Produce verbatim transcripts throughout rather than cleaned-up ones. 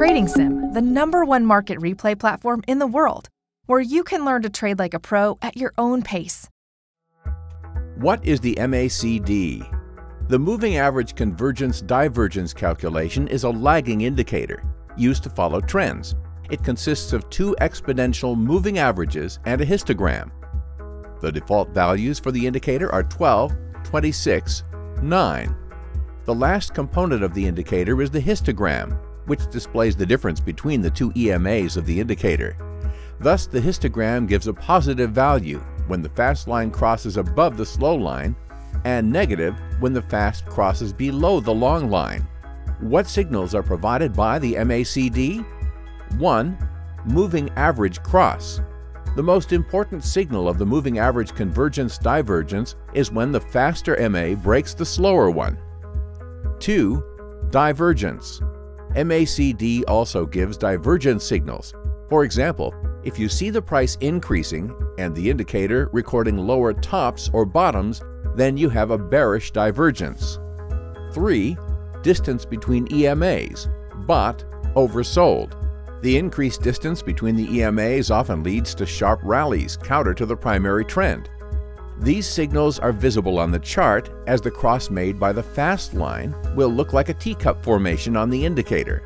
TradingSim, the number one market replay platform in the world, where you can learn to trade like a pro at your own pace. What is the M A C D? The Moving Average Convergence Divergence calculation is a lagging indicator used to follow trends. It consists of two exponential moving averages and a histogram. The default values for the indicator are twelve, twenty-six, nine. The last component of the indicator is the histogram, which displays the difference between the two E M As of the indicator. Thus, the histogram gives a positive value when the fast line crosses above the slow line and negative when the fast crosses below the long line. What signals are provided by the M A C D? one. Moving average cross. The most important signal of the moving average convergence divergence is when the faster M A breaks the slower one. two. Divergence. M A C D also gives divergence signals. For example, if you see the price increasing and the indicator recording lower tops or bottoms, then you have a bearish divergence. three. Distance between E M As, bought, oversold. The increased distance between the E M As often leads to sharp rallies counter to the primary trend. These signals are visible on the chart, as the cross made by the fast line will look like a teacup formation on the indicator.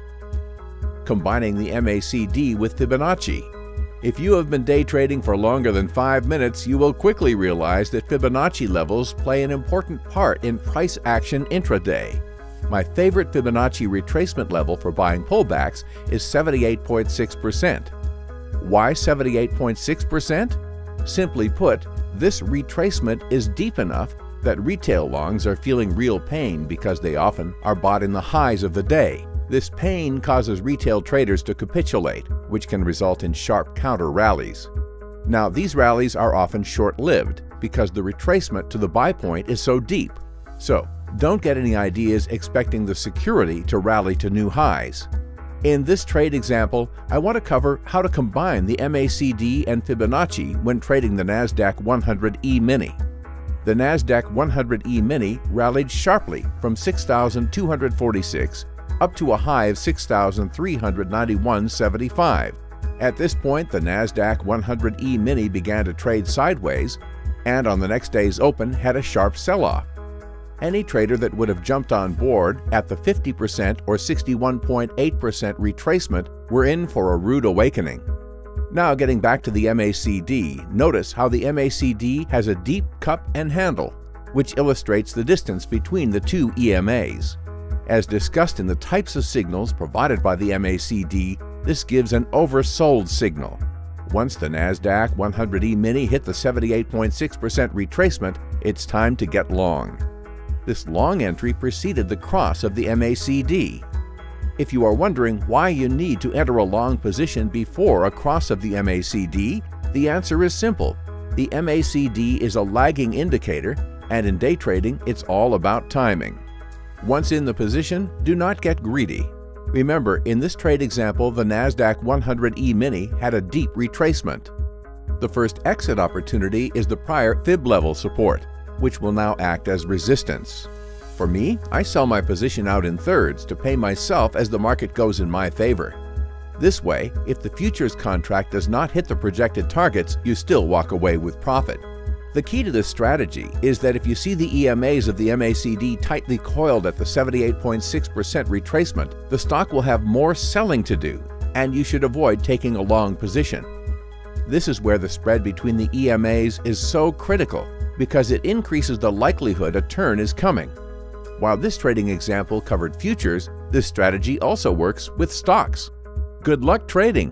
Combining the M A C D with Fibonacci. If you have been day trading for longer than five minutes, you will quickly realize that Fibonacci levels play an important part in price action intraday. My favorite Fibonacci retracement level for buying pullbacks is seventy-eight point six percent. Why seventy-eight point six percent? Simply put, this retracement is deep enough that retail longs are feeling real pain because they often are bought in the highs of the day. This pain causes retail traders to capitulate, which can result in sharp counter rallies. Now, these rallies are often short-lived because the retracement to the buy point is so deep. So, don't get any ideas expecting the security to rally to new highs. In this trade example, I want to cover how to combine the M A C D and Fibonacci when trading the NASDAQ one hundred E mini. The NASDAQ one hundred E mini rallied sharply from six thousand two hundred forty-six up to a high of six thousand three hundred ninety-one point seven five. At this point, the NASDAQ one hundred E mini began to trade sideways, and on the next day's open had a sharp sell-off. Any trader that would have jumped on board at the fifty percent or sixty-one point eight percent retracement were in for a rude awakening. Now, getting back to the M A C D, notice how the M A C D has a deep cup and handle, which illustrates the distance between the two E M As. As discussed in the types of signals provided by the M A C D, this gives an oversold signal. Once the NASDAQ one hundred E mini hit the seventy-eight point six percent retracement, it's time to get long. This long entry preceded the cross of the M A C D. If you are wondering why you need to enter a long position before a cross of the M A C D, the answer is simple. The M A C D is a lagging indicator, and in day trading, it's all about timing. Once in the position, do not get greedy. Remember, in this trade example, the NASDAQ one hundred E mini had a deep retracement. The first exit opportunity is the prior fib level support, which will now act as resistance. For me, I sell my position out in thirds to pay myself as the market goes in my favor. This way, if the futures contract does not hit the projected targets, you still walk away with profit. The key to this strategy is that if you see the E M As of the M A C D tightly coiled at the seventy-eight point six percent retracement, the stock will have more selling to do, and you should avoid taking a long position. This is where the spread between the E M As is so critical, because it increases the likelihood a turn is coming. While this trading example covered futures, this strategy also works with stocks. Good luck trading!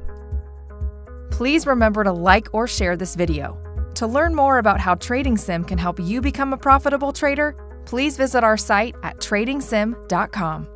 Please remember to like or share this video. To learn more about how TradingSim can help you become a profitable trader, please visit our site at trading sim dot com.